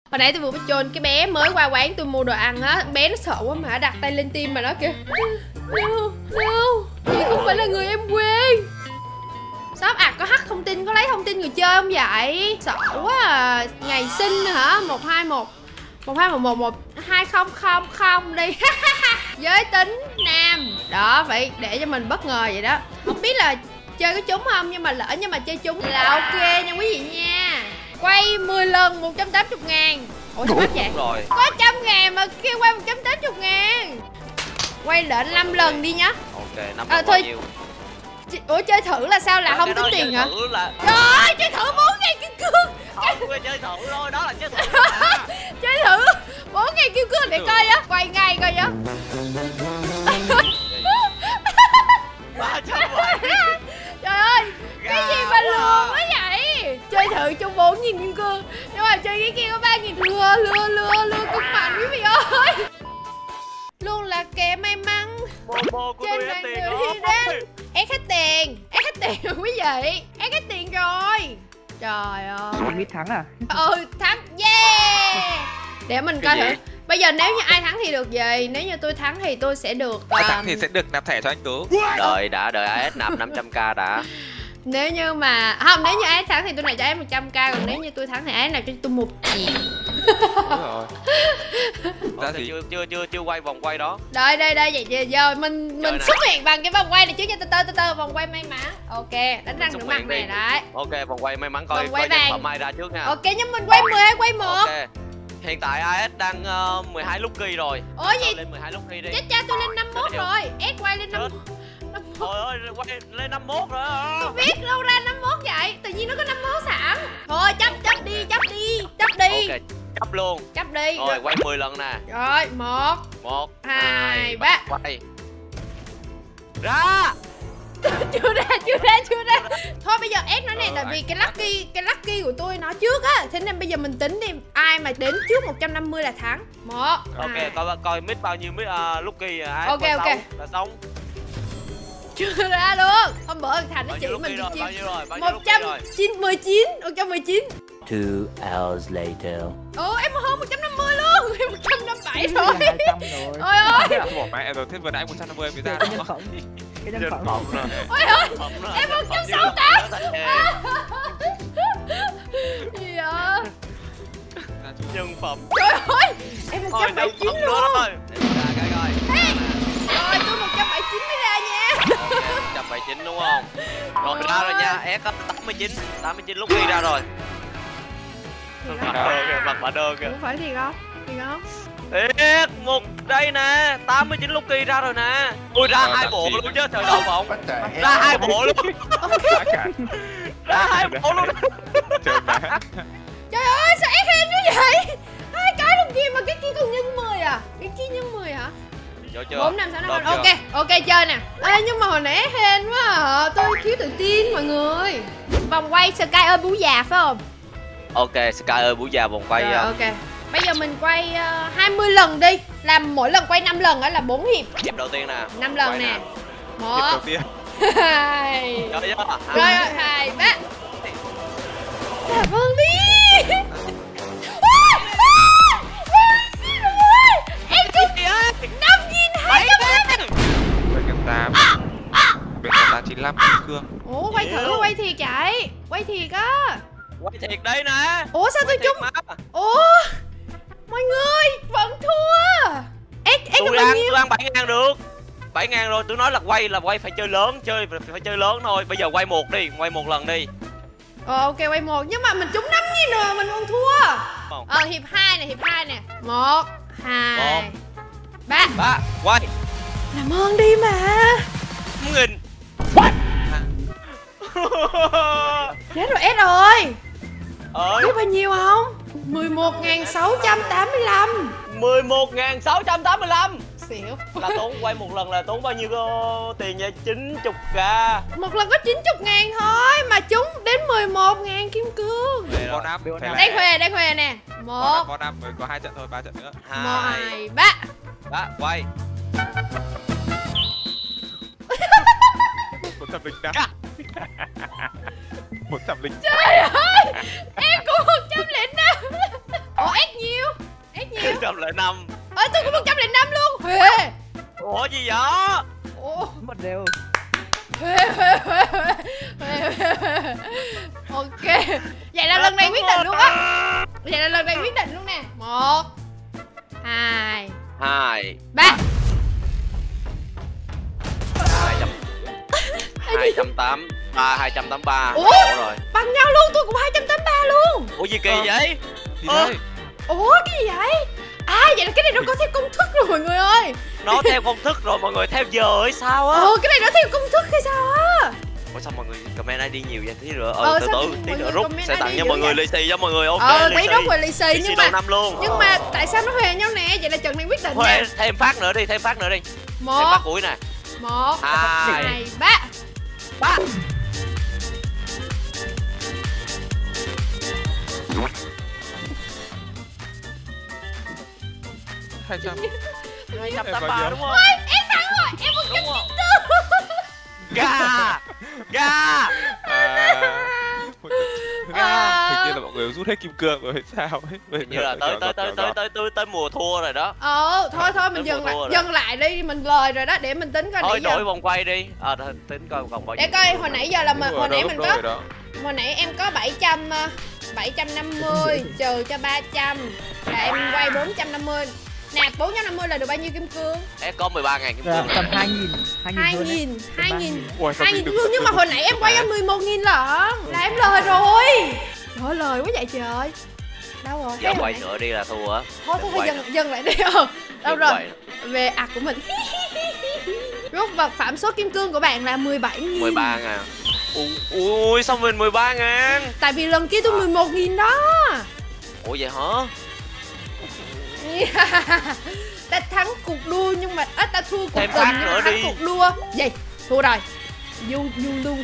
Hồi nãy tôi vừa mới chôn cái bé mới qua quán tôi mua đồ ăn á. Bé nó sợ quá mà đặt tay lên tim mà nó kêu no, chị không phải là người em quen. Shop có hack thông tin, có lấy thông tin người chơi không vậy? Sợ quá à. Ngày sinh hả? 121-121-12000 đi. Giới tính nam. Đó, phải để cho mình bất ngờ vậy đó. Không biết là chơi có trúng không, nhưng mà lỡ nhưng mà chơi trúng là ok nha quý vị nha. Quay 10 lần 180.000. Ủa sao hết vậy? Rồi. Có 100.000 mà kêu quay 180.000. Quay lệnh 5 lần đi nhá. Ok, 5 lần bao thôi nhiêu? Ủa chơi thử là sao, là không tính tiền hả? Là... Trời ơi, chơi thử 4.000 kim cương. Không, chơi thử thôi, đó là chơi thử. Chơi thử 4.000 kim cương để coi á. Quay ngay coi á. 370. Trời ơi, cái gì mà lừa quá vậy? Chơi thử cho 4.000 kim cương, nhưng mà chơi cái kia có 3.000. Lừa cực mạnh quý vị ơi. Luôn là kẻ may mắn trên mạng người đi đến. Ép hết tiền rồi quý vị. Ép hết tiền rồi. Trời ơi. Biết thắng à? Thắng. Yeah. Để mình coi thử. Bây giờ nếu như ai thắng thì được gì? Nếu như tôi thắng thì tôi sẽ được ai thắng thì sẽ được nạp thẻ cho anh Tú. Đợi AS nạp 500k đã. Nếu như mà không, nếu như AS thắng thì tôi nạp cho AS 100k, còn nếu như tôi thắng thì AS nạp cho tôi 1 triệu. Đúng rồi. Okay, chưa quay vòng quay đó. Đây vậy giờ mình xuất hiện bằng cái vòng quay này trước nha. Từ từ vòng quay may mắn. Ok, đánh răng rửa mặt này đấy. Ok, vòng quay may mắn coi quay nhân phẩm ai ra trước nha. Ok, nhưng mình quay 10 hay quay 1? Ok. Hiện tại AS đang 12 lucky rồi. Ủa gì? Lên 12 lucky đi. Chết cha, tôi lên 51 rồi. S quay lên 51. Trời ơi, quay lên 51 rồi. Tôi biết đâu ra 51 vậy? Tự nhiên nó có 51 sẵn. Thôi chấp đi. Ok, chấp luôn. Chấp đi. Rồi quay 10 lần nè. Rồi, 1 2 3. Quay. Ra. Chưa ra. Thôi bây giờ ép nó này, tại vì cái lucky của tôi nó trước á, thế nên bây giờ mình tính đi, ai mà đến trước 150 là thắng. 1 Ok, coi mid bao nhiêu mid lucky. Ok là xong. Chưa ra luôn. Hôm bữa Thành nó chỉ mình rồi, chi bao nhiêu rồi? 119. 2 hours later. Ồ, em hơn 150 luôn. Em 157 rồi. 200 rồi. Ôi ơi. Bỏ mẹ rồi, thế vừa nãy 150 mới ra đúng không? Cái nhân phẩm rồi. Ôi ơi, em 168. Gì vậy? Nhân phẩm. Trời ơi, em 179 luôn. Rồi, tôi 179 mới ra nha. Ok, 179 đúng không? Rồi ra rồi nha, S 89 lúc đi ra rồi. Mặt bà đơn kìa. Không phải thiệt không? Thiệt, một đây nè, 89 lucky ra rồi nè. Ui ra 2 bộ luôn chứ, trời đậu phộng. Ra 2 bộ luôn. Ra 2 bộ luôn. Trời ơi, sao ép hên như vậy? 2 cái luôn kia mà cái kia còn nhân 10 à? Cái kia nhân 10 hả? Vô chưa? 4, 5, 6, 5. Ok chơi nè. Ê, nhưng mà hồi nãy hên quá à. Tôi thiếu tự tin mọi người. Vòng quay Sky ơi bú già phải không? Ok, Sky ơi bú già vòng quay. Rồi, ok. Bây giờ mình quay 20 lần đi. Làm mỗi lần quay 5 lần á là 4 hiệp. Hiệp đầu tiên nè. 5 lần nè. 1 Hiệp đầu tiên. 2 Rồi 2 3. Cảm ơn đi. Em chúc 5.200. 7.8. 7.895 kim cương. Ủa quay thử quay thiệt vậy? Quay thiệt á. Quay thiệt đây nè. Ủa sao tôi trúng? Ủa mọi người vẫn thua. Ê Tôi ăn 7.000 được. 7.000 rồi, tôi nói là quay phải chơi lớn, phải chơi lớn thôi. Bây giờ quay 1 đi, quay 1 lần đi. Ok quay 1, nhưng mà mình trúng 5.000 rồi mình còn thua. Hiệp 2 nè. 1 2 3. Quay. Làm ơn đi mà. 5.000. Chết rồi S rồi. Biết bao nhiêu không? 11.685. 11.685. Xỉu. Là tốn quay 1 lần là tốn bao nhiêu tiền vậy? 90k. 1 lần có 90.000 thôi mà chúng đến 11.000 kim cương. Bonap Đang khoe nè. 1 Bonap mới có 2 trận thôi, 3 trận nữa. 2 3. Quay. 105. 105. Trời ơi, em cũng 105. Ủa S 105. Tôi cũng 105 luôn. Huề. Ủa gì vậy? Ủa. Mất đều. Huề. Ok. Vậy là lần này quyết định luôn á. Vậy là lần này quyết định luôn nè. 1 2 3. 280. 283. Ủa? Ủa rồi. Bằng nhau luôn, tôi cũng 283 luôn. Ủa gì kỳ vậy? Gì đây? Ủa cái gì vậy? À vậy là cái này nó có theo công thức rồi mọi người ơi. Nó theo công thức rồi mọi người, theo giờ hay sao á? Cái này nó theo công thức hay sao á? Ủa sao mọi người comment ID nhiều vậy? Tí nữa từ sao từ tí mọi nữa người rút comment sẽ tặng ID cho dữ mọi người vậy? lì xì cho mọi người. Ok Tí rút rồi lì xì đầu năm luôn. nhưng mà tại sao nó huề nhau nè? Vậy là trận này quyết định Huề nè. thêm phát nữa đi, thêm phát nữa đi. 1 Thêm phát cuối nè. 1 2 2 3. 3. Hai trăm. 283 đúng không? Em thắng rồi, em 194. Gà. Gà. Hình như là mọi người rút hết kim cương rồi hay sao ấy. Như là tới mùa thua rồi đó. Thôi mình dừng lại đi, mình lời rồi đó, để mình tính coi thôi nãy giờ. đổi vòng quay đi. Thôi tính coi vòng quay. Để coi hồi nãy giờ là hồi nãy mình có đó. hồi nãy em có 750 trừ cho 300 là em quay 450. Nạp 450 là được bao nhiêu kim cương? Em có 13.000 kim cương. Tầm 2.000. 2.000 Ui, sao kim mình cương, nhưng mà hồi nãy em quay em 11.000 lận. Là em lời rồi. Trời ơi, lời quá vậy trời. Đâu rồi? Giờ quay nữa đi là thua á. Thôi dừng lại đi không? Đâu rồi? Về của mình. Rút vật phạm số kim cương của bạn là 17.000. 13.000. Ui sao mình 13.000? Tại vì lần kia tôi 11.000 đó. Ủa vậy hả? Ta thắng cuộc đua nhưng mà ta thua cuộc thêm tình phát nhưng nữa mà thắng đi. cuộc đua. Gì? Thua rồi. Du luôn.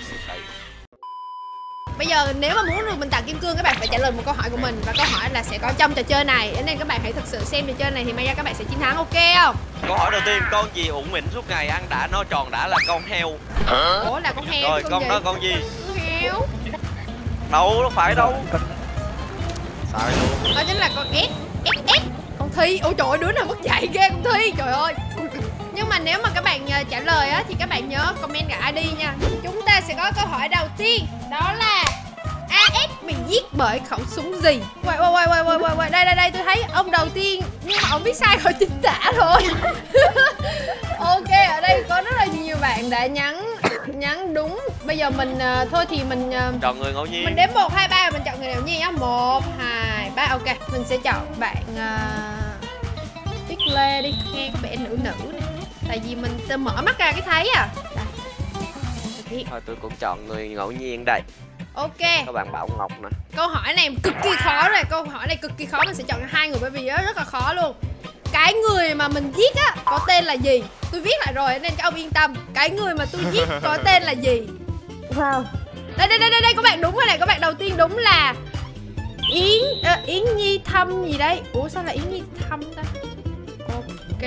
Bây giờ nếu mà muốn được mình tặng kim cương, các bạn phải trả lời một câu hỏi của mình, và câu hỏi là sẽ có trong trò chơi này, nên các bạn hãy thực sự xem trò chơi này thì may ra các bạn sẽ chiến thắng, ok không? Câu hỏi đầu tiên, con gì ủng mịn suốt ngày ăn đã no tròn đã là con heo? Ủa là con heo? Rồi con gì? đó con gì? Con heo. Đâu nó phải đâu. Sai luôn. Đó chính là con S. Con Thi. Ôi trời ơi, đứa nào mất dạy ghê con Thi, trời ơi. Nhưng mà nếu mà các bạn trả lời á thì các bạn nhớ comment cả ID nha. Chúng ta sẽ có câu hỏi đầu tiên, đó là AS bị giết bởi khẩu súng gì? Quay đây tôi thấy ông đầu tiên nhưng mà ông viết sai khỏi chính tả rồi. Ok, ở đây có rất là nhiều bạn đã nhắn đúng. Bây giờ mình thôi thì mình chọn người ngẫu nhiên. Mình đếm 1 2 3 mình chọn người ngẫu nhiên nhá. 1 2 3 ok. Mình sẽ chọn bạn Tuyết Lê đi, nghe có vẻ nữ nè. Tại vì mình mở mắt ra cái thấy à. Đây. Thôi tôi cũng chọn người ngẫu nhiên đây. Ok. Các bạn Bảo Ngọc nè. Câu hỏi này cực kỳ khó rồi. Câu hỏi này cực kỳ khó. Mình sẽ chọn hai người bởi vì nó rất là khó luôn. Cái người mà mình giết á có tên là gì? Tôi viết lại rồi nên các ông yên tâm. Cái người mà tôi giết có tên là gì? Wow. Đây các bạn đúng rồi này. Các bạn đầu tiên đúng là Yến Nhi Thâm gì đây? Ủa sao là Yến Nhi Thâm ta? Ok.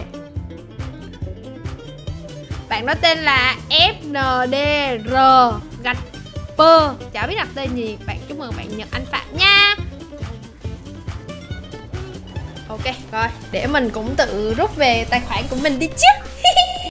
Bạn đó tên là FNDR gạch Pơ. Chả biết đặt tên gì. Bạn chúc mừng bạn Nhật Anh Phạm nha. Ok, rồi để mình cũng tự rút về tài khoản của mình đi chứ.